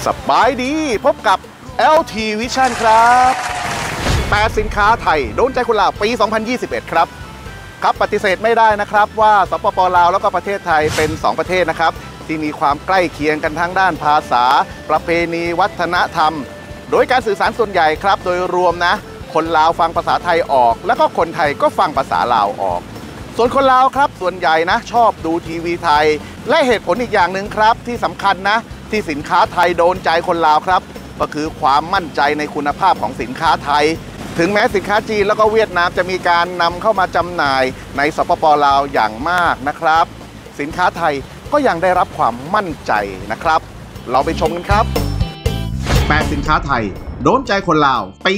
สบายดีพบกับ LT Vision ครับ8สินค้าไทยโดนใจคนลาวปี 2021 ครับปฏิเสธไม่ได้นะครับว่าสปป.ลาวแล้วก็ประเทศไทยเป็น2ประเทศนะครับที่มีความใกล้เคียงกันทั้งด้านภาษาประเพณีวัฒนธรรมโดยการสื่อสารส่วนใหญ่ครับโดยรวมนะคนลาวฟังภาษาไทยออกแล้วก็คนไทยก็ฟังภาษาลาวออกส่วนคนลาวครับส่วนใหญ่นะชอบดูทีวีไทยและเหตุผลอีกอย่างหนึ่งครับที่สำคัญนะที่สินค้าไทยโดนใจคนลาวครับก็คือความมั่นใจในคุณภาพของสินค้าไทยถึงแม้สินค้าจีนแล้วก็เวียดนามจะมีการนำเข้ามาจำหน่ายในสปป.ลาวอย่างมากนะครับสินค้าไทยก็ยังได้รับความมั่นใจนะครับเราไปชมกันครับ8สินค้าไทยโดนใจคนลาวปี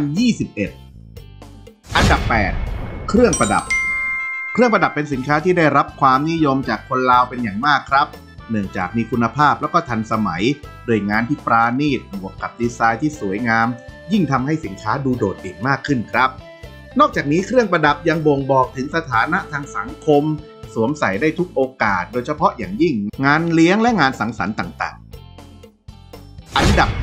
2021 อันดับ 8 เครื่องประดับเป็นสินค้าที่ได้รับความนิยมจากคนลาวเป็นอย่างมากครับเนื่องจากมีคุณภาพแล้วก็ทันสมัยโดยงานที่ปราณีตบวกกับดีไซน์ที่สวยงามยิ่งทำให้สินค้าดูโดดเด่นมากขึ้นครับนอกจากนี้เครื่องประดับยังบ่งบอกถึงสถานะทางสังคมสวมใส่ได้ทุกโอกาสโดยเฉพาะอย่างยิ่งงานเลี้ยงและงานสังสรรค์ต่างๆอันดับ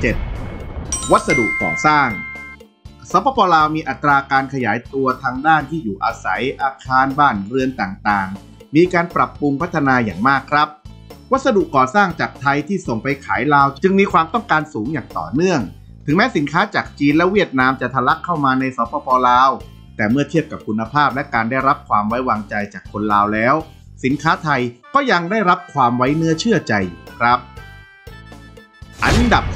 7 วัสดุก่อสร้างสปป.ลาวมีอัตราการขยายตัวทางด้านที่อยู่อาศัยอาคารบ้านเรือนต่างๆมีการปรับปรุงพัฒนาอย่างมากครับวัสดุก่อสร้างจากไทยที่ส่งไปขายลาวจึงมีความต้องการสูงอย่างต่อเนื่องถึงแม้สินค้าจากจีนและเวียดนามจะทะลักเข้ามาในสปป.ลาวแต่เมื่อเทียบกับคุณภาพและการได้รับความไว้วางใจจากคนลาวแล้วสินค้าไทยก็ยังได้รับความไว้เนื้อเชื่อใจอยู่ครับอันดับ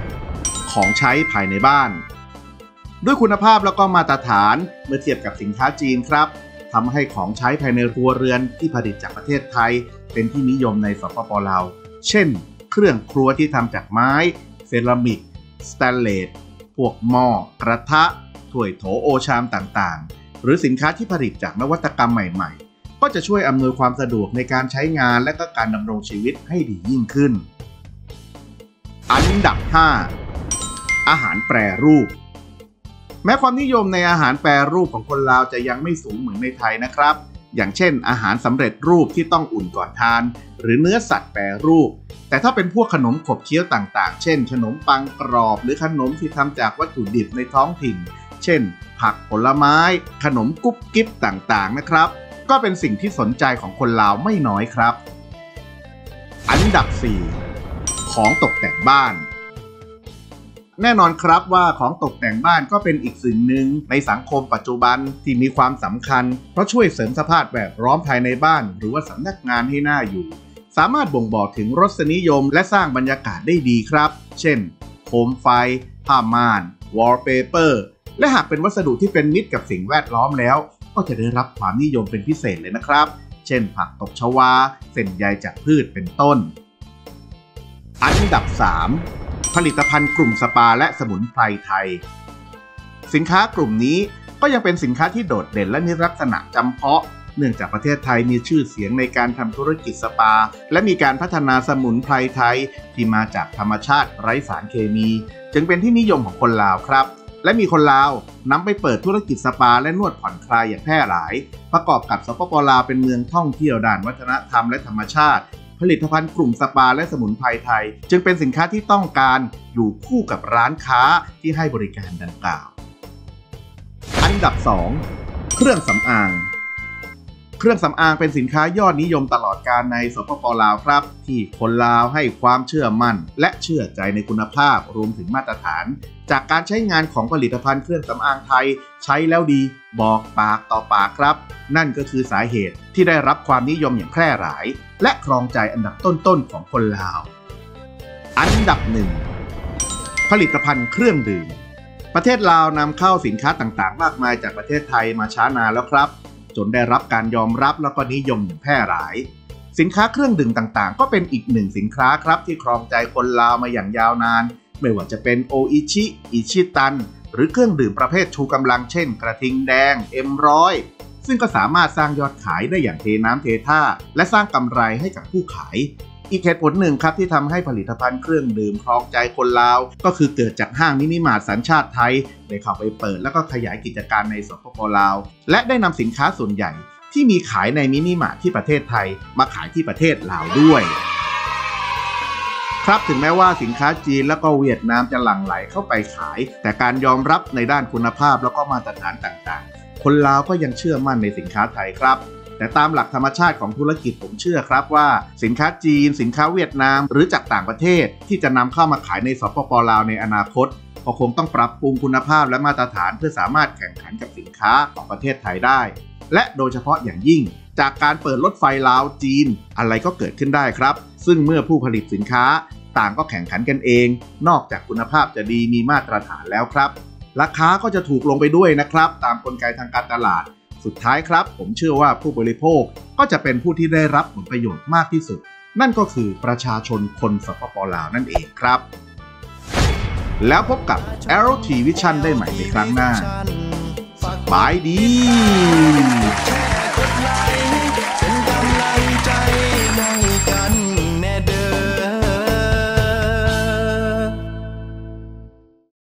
6 ของใช้ภายในบ้านด้วยคุณภาพแล้วก็มาตรฐานเมื่อเทียบกับสินค้าจีนครับทำให้ของใช้ภายในครัวเรือนที่ผลิตจากประเทศไทยเป็นที่นิยมในสปป.ลาวเช่นเครื่องครัวที่ทำจากไม้เซรามิกสแตนเลสพวกหม้อกระทะถ้วยโถโอชามต่างๆหรือสินค้าที่ผลิตจากนวัตกรรมใหม่ๆก็จะช่วยอำนวยความสะดวกในการใช้งานและก็การดำรงชีวิตให้ดียิ่งขึ้นอันดับ 5 อาหารแปรรูปแม้ความนิยมในอาหารแปรรูปของคนลาวจะยังไม่สูงเหมือนในไทยนะครับอย่างเช่นอาหารสำเร็จรูปที่ต้องอุ่นก่อนทานหรือเนื้อสัตว์แปรรูปแต่ถ้าเป็นพวกขนมขบเคี้ยวต่างๆเช่นขนมปังกรอบหรือขนมที่ทำจากวัตถุดิบในท้องถิ่นเช่นผักผลไม้ขนมกุ๊บกิ๊บต่างๆนะครับก็เป็นสิ่งที่สนใจของคนลาวไม่น้อยครับอันดับ 4 ของตกแต่งบ้านแน่นอนครับว่าของตกแต่งบ้านก็เป็นอีกสิ่งหนึ่งในสังคมปัจจุบันที่มีความสำคัญเพราะช่วยเสริมสภาพแวดล้อมภายในบ้านหรือว่าสำนักงานให้น่าอยู่สามารถบ่งบอกถึงรสนิยมและสร้างบรรยากาศได้ดีครับเช่นโคมไฟผ้าม่านวอลเปเปอร์และหากเป็นวัสดุที่เป็นมิตรกับสิ่งแวดล้อมแล้วก็จะได้รับความนิยมเป็นพิเศษเลยนะครับเช่นผักตบชวาเส้นใยจากพืชเป็นต้นอันดับ 3ผลิตภัณฑ์กลุ่มสปาและสมุนไพรไทยสินค้ากลุ่มนี้ก็ยังเป็นสินค้าที่โดดเด่นและมีลักษณะจำเพาะเนื่องจากประเทศไทยมีชื่อเสียงในการทำธุรกิจสปาและมีการพัฒนาสมุนไพรไทยที่มาจากธรรมชาติไร้สารเคมีจึงเป็นที่นิยมของคนลาวครับและมีคนลาวนำไปเปิดธุรกิจสปาและนวดผ่อนคลายอย่างแพร่หลายประกอบกับสปป.ลาวเป็นเมืองท่องเที่ยวด้านวัฒนธรรมและธรรมชาติผลิตภัณฑ์กลุ่มสปาและสมุนไพรไทยจึงเป็นสินค้าที่ต้องการอยู่คู่กับร้านค้าที่ให้บริการดังกล่าวอันดับ 2 เครื่องสำอางเป็นสินค้ายอดนิยมตลอดกาลในสปป.ลาวครับที่คนลาวให้ความเชื่อมั่นและเชื่อใจในคุณภาพรวมถึงมาตรฐานจากการใช้งานของผลิตภัณฑ์เครื่องสำอางไทยใช้แล้วดีบอกปากต่อปากครับนั่นก็คือสาเหตุที่ได้รับความนิยมอย่างแพร่หลายและครองใจอันดับต้นๆของคนลาวอันดับ 1 ผลิตภัณฑ์เครื่องดื่มประเทศลาวนำเข้าสินค้าต่างๆมากมายจากประเทศไทยมาช้านานแล้วครับจนได้รับการยอมรับแล้วก็นิยมอย่างแพร่หลายสินค้าเครื่องดื่มต่างๆก็เป็นอีกหนึ่งสินค้าครับที่ครองใจคนลาวมาอย่างยาวนานไม่ว่าจะเป็นโออิชิอิชิตันหรือเครื่องดื่มประเภทชูกำลังเช่นกระทิงแดงM100ซึ่งก็สามารถสร้างยอดขายได้อย่างเทน้ำเทท่าและสร้างกำไรให้กับผู้ขายอีกเหตุผลหนึ่งครับที่ทำให้ผลิตภัณฑ์เครื่องดื่มครองใจคนลาวก็คือเกิดจากห้างมินิมาร์ทสัญชาติไทยได้เข้าไปเปิดแล้วก็ขยายกิจการในสปป.ลาวและได้นำสินค้าส่วนใหญ่ที่มีขายในมินิมาร์ทที่ประเทศไทยมาขายที่ประเทศลาวด้วยครับถึงแม้ว่าสินค้าจีนแล้วก็เวียดนามจะหลั่งไหลเข้าไปขายแต่การยอมรับในด้านคุณภาพแล้วก็มาตรฐานต่างๆคนลาวก็ยังเชื่อมั่นในสินค้าไทยครับแต่ตามหลักธรรมชาติของธุรกิจผมเชื่อครับว่าสินค้าจีนสินค้าเวียดนามหรือจากต่างประเทศที่จะนำเข้ามาขายในสปป.ลาวในอนาคตก็คงต้องปรับปรุงคุณภาพและมาตรฐานเพื่อสามารถแข่งขันกับสินค้าของประเทศไทยได้และโดยเฉพาะอย่างยิ่งจากการเปิดรถไฟลาวจีนอะไรก็เกิดขึ้นได้ครับซึ่งเมื่อผู้ผลิตสินค้าต่างก็แข่งขันกันเองนอกจากคุณภาพจะดีมีมาตรฐานแล้วครับราคาก็จะถูกลงไปด้วยนะครับตามกลไกทางการตลาดสุดท้ายครับผมเชื่อว่าผู้บริโภคก็จะเป็นผู้ที่ได้รับผลประโยชน์มากที่สุดนั่นก็คือประชาชนคนสปป.ลาวนั่นเองครับแล้วพบกับ Arrow T Vision ได้ใหม่ในครั้งหน้าบายดี